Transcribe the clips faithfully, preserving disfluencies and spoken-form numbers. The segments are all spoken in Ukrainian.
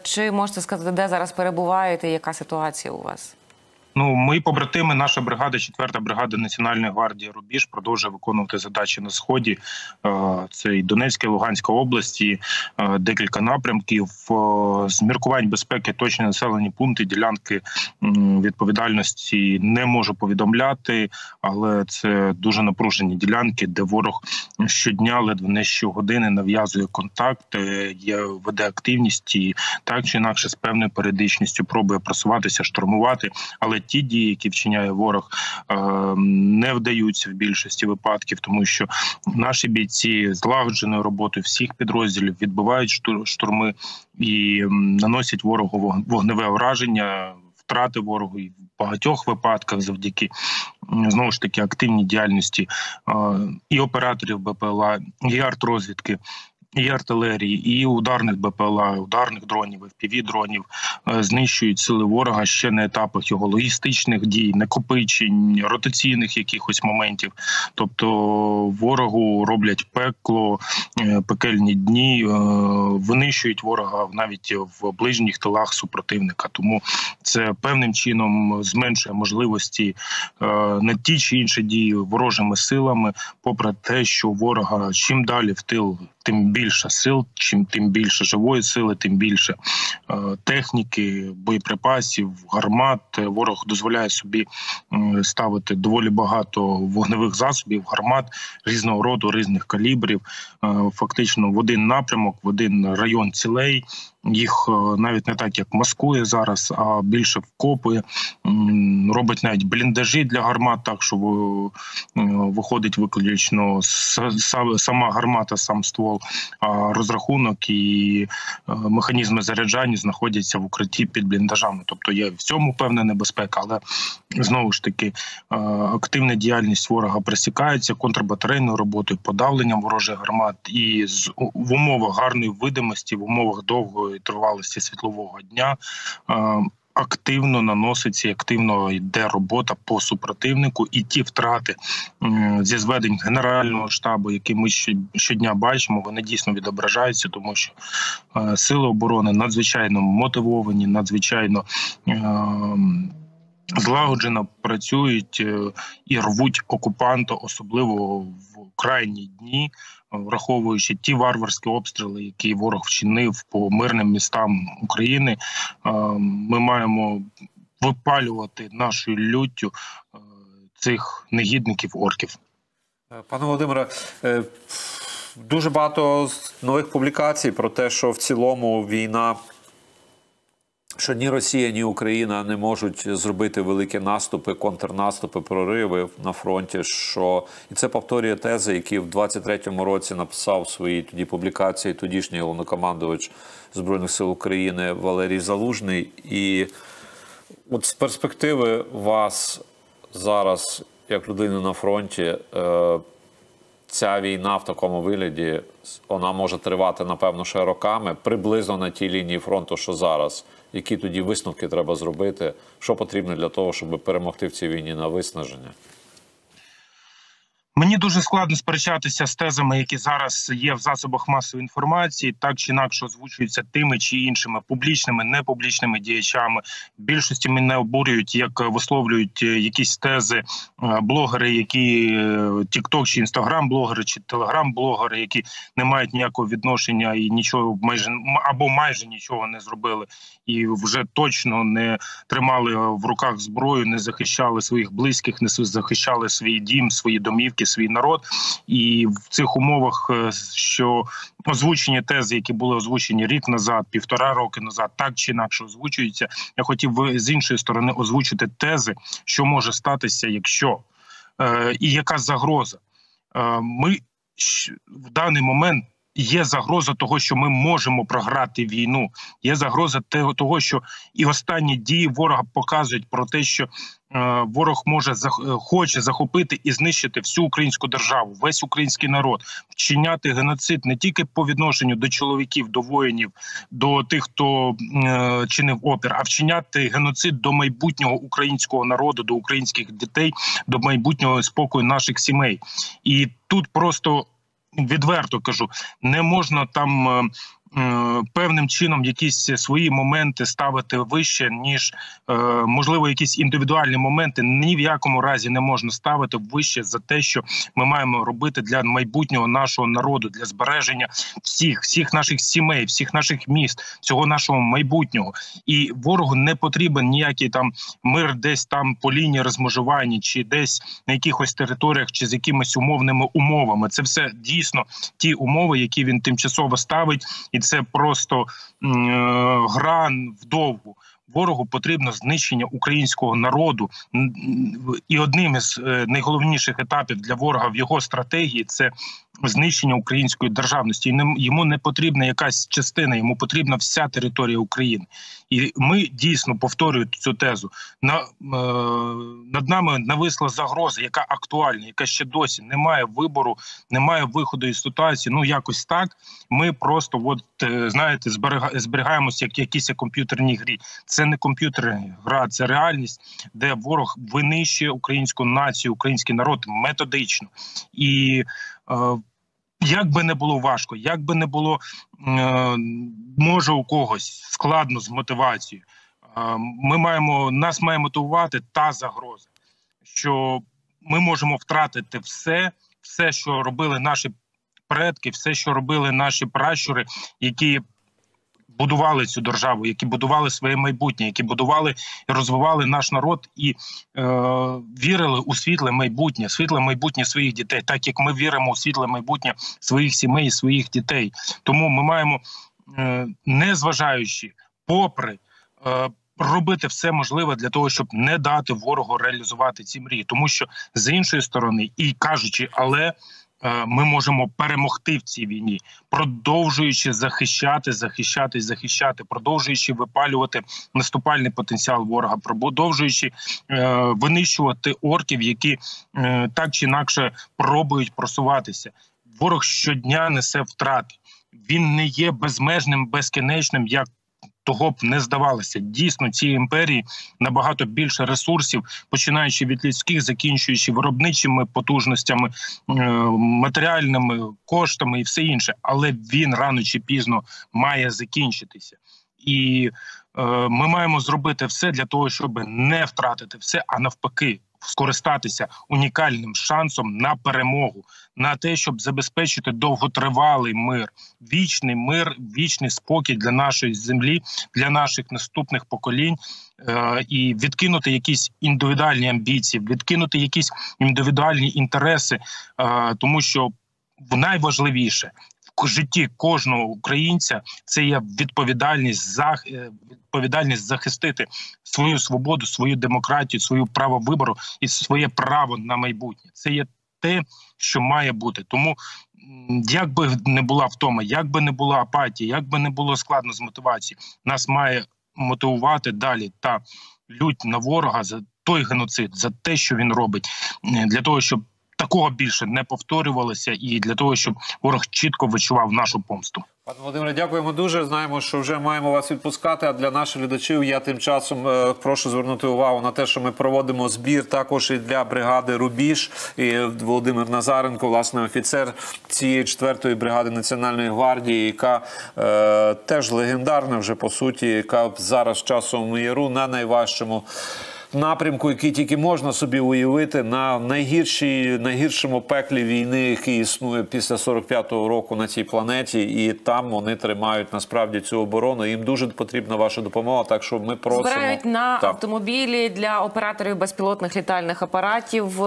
Чи можете сказати, де зараз перебуваєте, яка ситуація у вас? Ну, мої побратими, наша бригада, четверта бригада Національної гвардії «Рубіж» продовжує виконувати задачі на Сході. Це і Донецька, і Луганська області, декілька напрямків. З міркувань безпеки точні населені пункти, ділянки відповідальності не можу повідомляти, але це дуже напружені ділянки, де ворог щодня, ледве не щогодини нав'язує контакт, є, веде активність і так чи інакше з певною періодичністю пробує просуватися, штурмувати, але ті дії, які вчиняє ворог, не вдаються в більшості випадків, тому що наші бійці злагодженою роботою всіх підрозділів відбивають штурми і наносять ворогу вогневе ураження, втрати ворогу і в багатьох випадках завдяки, знову ж таки, активній діяльності і операторів БПЛА, і артрозвідки, і артилерії, і ударних БПЛА, ударних дронів, еф пі ві-дронів знищують сили ворога ще на етапах його логістичних дій, накопичень, ротаційних якихось моментів. Тобто ворогу роблять пекло, пекельні дні, винищують ворога навіть в ближніх тилах супротивника. Тому це певним чином зменшує можливості на ті чи інші дії ворожими силами, попри те, що ворога чим далі в тил, тим більше сил, чим тим більше живої сили, тим більше е, техніки, боєприпасів, гармат. Ворог дозволяє собі е, ставити доволі багато вогневих засобів, гармат різного роду, різних калібрів, е, фактично в один напрямок, в один район цілей. Їх навіть не так, як маскує зараз, а більше вкопує, робить навіть бліндажі для гармат, так що виходить виключно сама гармата, сам ствол, а розрахунок і механізми заряджання знаходяться в укритті під бліндажами. Тобто є в цьому певна небезпека, але знову ж таки активна діяльність ворога пресікається контрбатарейною роботою, подавленням ворожих гармат і в умовах гарної видимості, в умовах довгої тривалості світлового дня активно наноситься, активно йде робота по супротивнику, і ті втрати зі зведень Генерального штабу, які ми щодня бачимо, вони дійсно відображаються, тому що сили оборони надзвичайно мотивовані, надзвичайно злагоджено працюють і рвуть окупанта, особливо в крайні дні, враховуючи ті варварські обстріли, які ворог вчинив по мирним містам України. Ми маємо випалювати нашою люттю цих негідників-орків. Пане Володимире, дуже багато нових публікацій про те, що в цілому війна, що ні Росія, ні Україна не можуть зробити великі наступи, контрнаступи, прориви на фронті, що і це повторює тези, які в двадцять третьому році написав в своїй тоді публікації тодішній головнокомандувач Збройних сил України Валерій Залужний. І от з перспективи вас зараз, як людини на фронті, ця війна в такому вигляді, вона може тривати, напевно, ще роками, приблизно на тій лінії фронту, що зараз. Які тоді висновки треба зробити? Що потрібно для того, щоб перемогти в цій війні на виснаження? Мені дуже складно сперечатися з тезами, які зараз є в засобах масової інформації, так чи інакше озвучуються тими чи іншими публічними, непублічними діячами. В більшості мене обурюють, як висловлюють якісь тези блогери, які тік-ток чи інстаграм-блогери, чи телеграм-блогери, які не мають ніякого відношення і нічого майже або майже нічого не зробили, і вже точно не тримали в руках зброю, не захищали своїх близьких, не захищали свій дім, свої домівки, свій народ. І в цих умовах, що озвучені тези, які були озвучені рік назад, півтора роки назад, так чи інакше озвучуються, я хотів би з іншої сторони озвучити тези, що може статися, якщо, е, і яка загроза. Е, ми в даний момент є загроза того, що ми можемо програти війну. Є загроза того, що і останні дії ворога показують про те, що е, ворог може хоче захопити і знищити всю українську державу, весь український народ, вчиняти геноцид не тільки по відношенню до чоловіків, до воїнів, до тих, хто е, чинив опір, а вчиняти геноцид до майбутнього українського народу, до українських дітей, до майбутнього спокою наших сімей. І тут просто відверто кажу, не можна там певним чином якісь свої моменти ставити вище, ніж, можливо, якісь індивідуальні моменти ні в якому разі не можна ставити вище за те, що ми маємо робити для майбутнього нашого народу, для збереження всіх, всіх наших сімей, всіх наших міст, всього нашого майбутнього. І ворогу не потрібен ніякий там мир десь там по лінії розмежування, чи десь на якихось територіях, чи з якимись умовними умовами. Це все дійсно ті умови, які він тимчасово ставить, і це просто е, гра вдовгу. Ворогу потрібно знищення українського народу. І одним із найголовніших етапів для ворога в його стратегії – це знищення української державності. І йому не потрібна якась частина, йому потрібна вся територія України. І ми дійсно, повторюю цю тезу, на, е, над нами нависла загроза, яка актуальна, яка ще досі немає вибору, немає виходу із ситуації. Ну, якось так. Ми просто, от, знаєте, зберігаємося як якісь комп'ютерні грі. Це не комп'ютерна гра, це реальність, де ворог винищує українську націю, український народ методично. І е, як би не було важко, як би не було, е, може у когось складно з мотивацією, е, ми маємо, нас має мотивувати та загроза, що ми можемо втратити все, все, що робили наші предки, все, що робили наші пращури, які будували цю державу, які будували своє майбутнє, які будували і розвивали наш народ і е, вірили у світле майбутнє, світле майбутнє своїх дітей, так як ми віримо у світле майбутнє своїх сімей і своїх дітей. Тому ми маємо, е, незважаючи, попри, е, робити все можливе для того, щоб не дати ворогу реалізувати ці мрії. Тому що, з іншої сторони, і кажучи, але ми можемо перемогти в цій війні, продовжуючи захищати, захищати, захищати, продовжуючи випалювати наступальний потенціал ворога, продовжуючи е, винищувати орків, які е, так чи інакше пробують просуватися. Ворог щодня несе втрати. Він не є безмежним, безкінечним, як того б не здавалося. Дійсно, ці імперії набагато більше ресурсів, починаючи від людських, закінчуючи виробничими потужностями, матеріальними коштами і все інше. Але він рано чи пізно має закінчитися. І е, ми маємо зробити все для того, щоб не втратити все, а навпаки, скористатися унікальним шансом на перемогу, на те, щоб забезпечити довготривалий мир, вічний мир, вічний спокій для нашої землі, для наших наступних поколінь, е- і відкинути якісь індивідуальні амбіції, відкинути якісь індивідуальні інтереси, е- тому що найважливіше в житті кожного українця це є відповідальність за відповідальність захистити свою свободу, свою демократію, свою право вибору і своє право на майбутнє. Це є те, що має бути. Тому як би не була втома, як би не була апатія, як би не було складно з мотивацією, нас має мотивувати далі та лють на ворога за той геноцид, за те, що він робить, для того, щоб такого більше не повторювалося, і для того, щоб ворог чітко відчував нашу помсту. Пане Володимире, дякуємо дуже. Знаємо, що вже маємо вас відпускати, а для наших глядачів я тим часом е, прошу звернути увагу на те, що ми проводимо збір також і для бригади «Рубіж». І Володимир Назаренко, власне, офіцер цієї четвертої бригади Національної гвардії, яка е, теж легендарна вже, по суті, яка зараз часом яру на найважчому напрямку, який тільки можна собі уявити, на найгіршій, найгіршому пеклі війни, який існує після сорок п'ятого року на цій планеті, і там вони тримають насправді цю оборону. Їм дуже потрібна ваша допомога, так що ми просимо. Збирають на так. автомобілі для операторів безпілотних літальних апаратів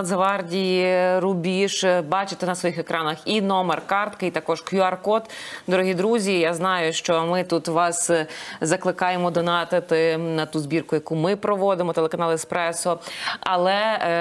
Нацгвардії «Рубіж». Бачите на своїх екранах і номер картки, і також кю ар код. Дорогі друзі, я знаю, що ми тут вас закликаємо донатити на ту збірку, яку ми проводимо, телеканал «Еспресо», але,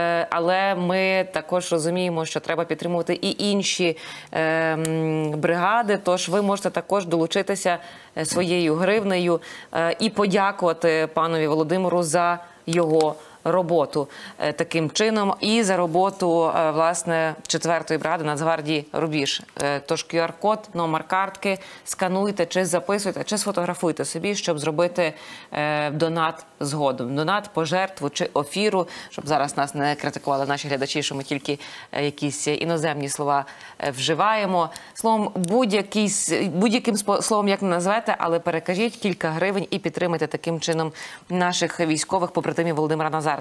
але ми також розуміємо, що треба підтримувати і інші е, бригади, тож ви можете також долучитися своєю гривнею е, і подякувати панові Володимиру за його роботу е, таким чином і за роботу, е, власне, четвертої бригади Нацгвардії «Рубіж». Е, Тож ку ар код, номер картки, скануйте, чи записуйте, чи сфотографуйте собі, щоб зробити е, донат згодом. Донат, пожертву чи офіру, щоб зараз нас не критикували наші глядачі, що ми тільки е, якісь іноземні слова е, вживаємо. Словом, будь-який, будь-яким спо- словом, як не назвете, але перекажіть кілька гривень і підтримайте таким чином наших військових побратимів Володимира Назаренка.